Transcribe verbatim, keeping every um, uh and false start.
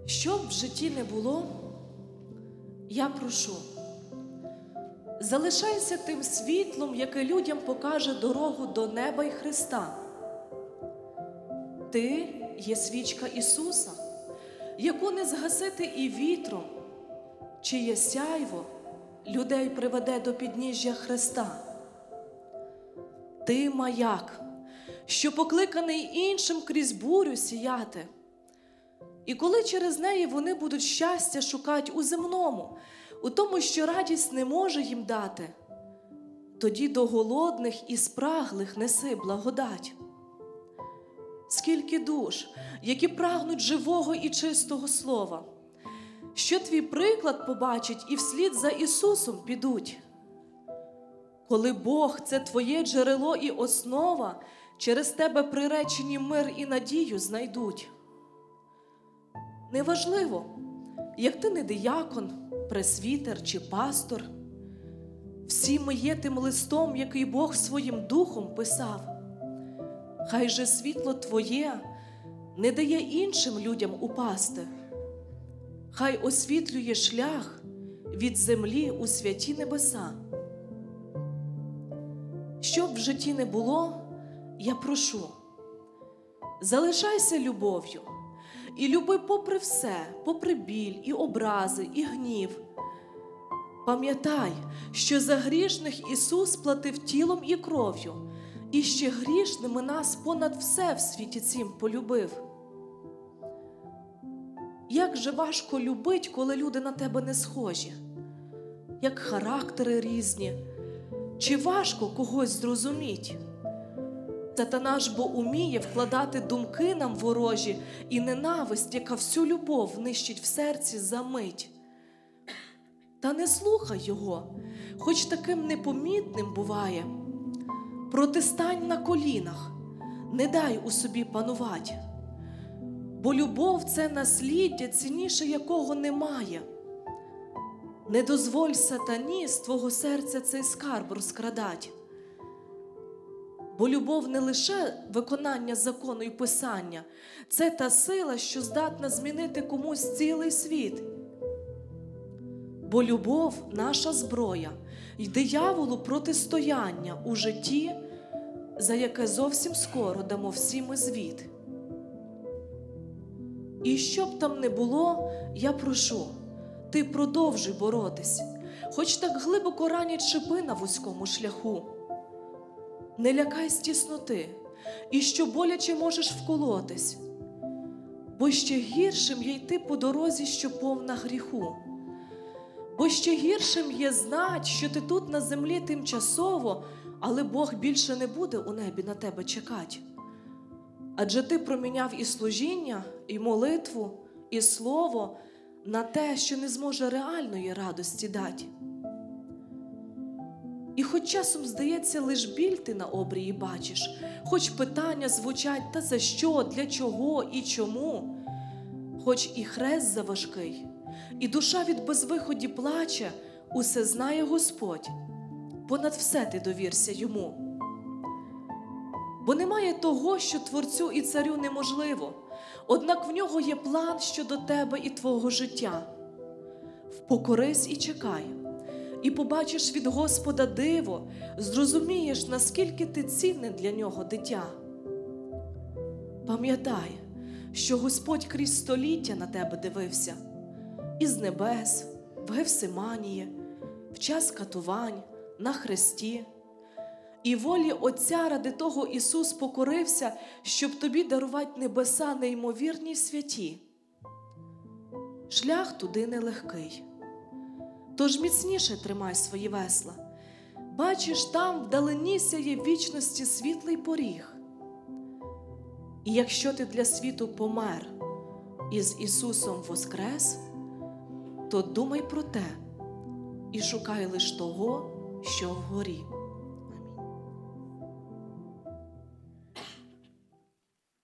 Що б в житті не було, я прошу, залишайся тим світлом, яке людям покаже дорогу до неба й Христа. Ти є свічка Ісуса, яку не згасити і вітром, чиє сяйво людей приведе до підніжжя Христа. Ти маяк, що покликаний іншим крізь бурю сіяти. І коли через неї вони будуть щастя шукати у земному, у тому, що радість не може їм дати, тоді до голодних і спраглих неси благодать. Скільки душ, які прагнуть живого і чистого слова, що твій приклад побачить і вслід за Ісусом підуть. Коли Бог – це твоє джерело і основа, через тебе приречені мир і надію знайдуть. Неважливо, як ти не диякон, пресвітер чи пастор, всі ми є тим листом, який Бог своїм духом писав. Хай же світло твоє не дає іншим людям упасти. Хай освітлює шлях від землі у святі небеса. Що б в житті не було, я прошу, залишайся любов'ю і люби попри все, попри біль і образи, і гнів. Пам'ятай, що за грішних Ісус платив тілом і кров'ю, і ще грішними нас понад все в світі цім полюбив. Як же важко любить, коли люди на тебе не схожі, як характери різні, чи важко когось зрозуміть? Сатана ж бо уміє вкладати думки нам ворожі і ненависть, яка всю любов нищить в серці за мить. Та не слухай його, хоч таким непомітним буває. Протистань на колінах, не дай у собі панувати. Бо любов – це насліддя, цінніше якого немає. Не дозволь сатані з твого серця цей скарб розкрадать. Бо любов не лише виконання закону і писання, це та сила, що здатна змінити комусь цілий світ. Бо любов – наша зброя й дияволу протистояння у житті, за яке зовсім скоро дамо всі ми звіт. І що б там не було, я прошу, ти продовжуй боротись, хоч так глибоко ранять шипи на вузькому шляху. Не лякайсь тісноти, і що боляче можеш вколотись, бо ще гіршим є йти по дорозі, що повна гріху. Бо ще гіршим є знать, що ти тут на землі тимчасово, але Бог більше не буде у небі на тебе чекати. Адже ти проміняв і служіння, і молитву, і слово на те, що не зможе реальної радості дати. І хоч часом, здається, лиш біль ти на обрії бачиш, хоч питання звучать «та за що?», «для чого?» і «чому?», хоч і хрест заважкий, і душа від безвиході плаче, усе знає Господь, понад все ти довірся Йому. Бо немає того, що Творцю і Царю неможливо, однак в Нього є план щодо тебе і твого життя. Впокорись і чекай, і побачиш від Господа диво, зрозумієш, наскільки ти цінне для Нього дитя. Пам'ятай, що Господь крізь століття на тебе дивився, із небес, в Гефсиманії, в час катувань, на хресті. І волі Отця ради того Ісус покорився, щоб тобі дарувати небеса неймовірні й святі. Шлях туди нелегкий, тож міцніше тримай свої весла. Бачиш, там вдалині сяє вічності світлий поріг. І якщо ти для світу помер і з Ісусом воскрес, то думай про те і шукай лиш того, що вгорі.